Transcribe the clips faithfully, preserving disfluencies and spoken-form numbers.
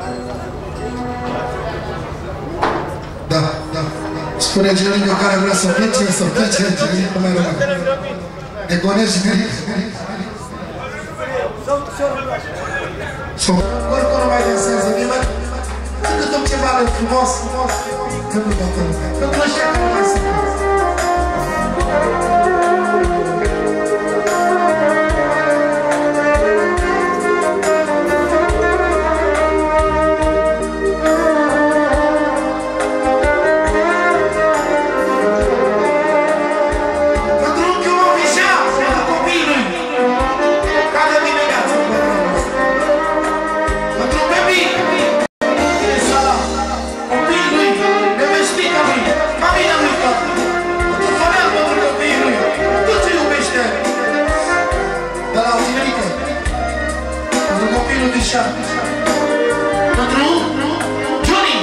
Da, da. Spune Generică care vrea să plece, să plece, Generică mai rămâne. Negonești, Generică? Oricum nu mai dansează nimeni. Cât om ceva de frumos, frumos, că nu toată lumea. Că plăcea că nu mai se poate. Pentru Johnny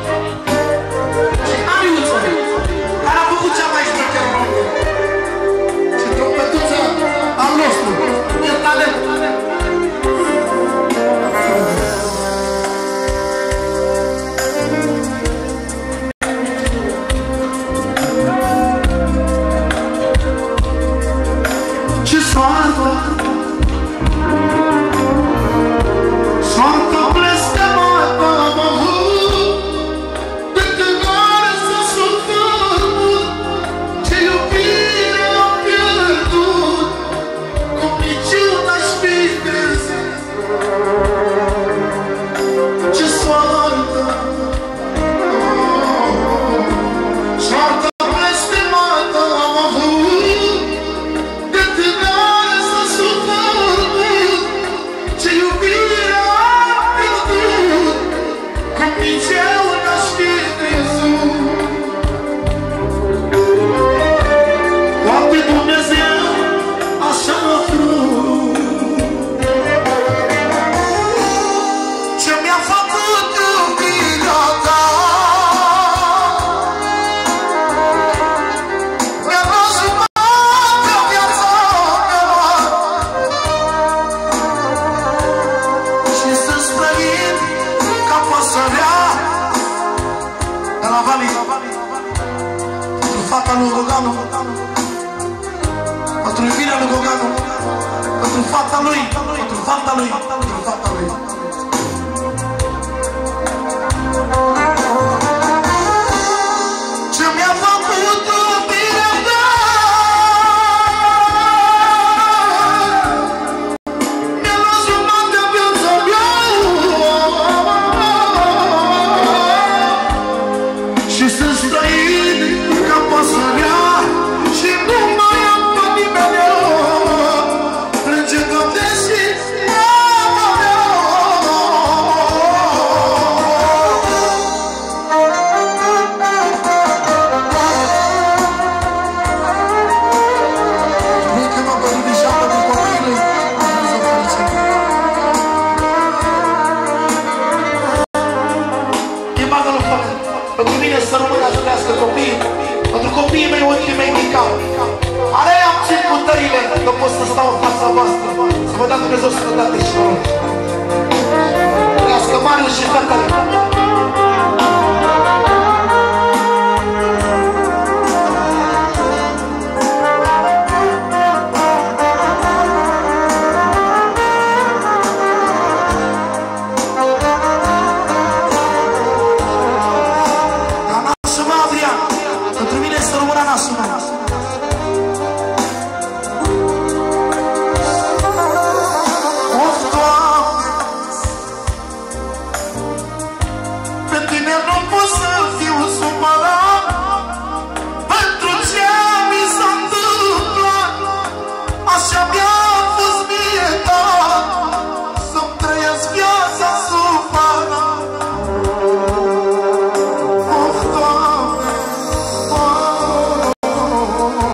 și Amiuță, care a făcut cea mai șmecheră română și trompetuța al nostru, e talent. Ce soartă fata lui Goganu, pentru iubirea lui Goganu, pentru fata lui, pentru fata lui, pentru fata lui. Ce mi-a făcut iubirea ta, mi-a luat de viața mea și sunt străin ca pasărea și nu mai am pe nimeni. Plânge, Doamne, și mama mea. Nu că m-am văzut de șapă de copilul, nu să fărăce. Chemată-l fără. Pentru mine să rămână să trească copiii, pentru copiii mei, ochii mei din cap. Ale am țin cu tările, că pot să stau în fața voastră, să vă dea Dumnezeu sănătate și noroc. Trească Marius și fetele.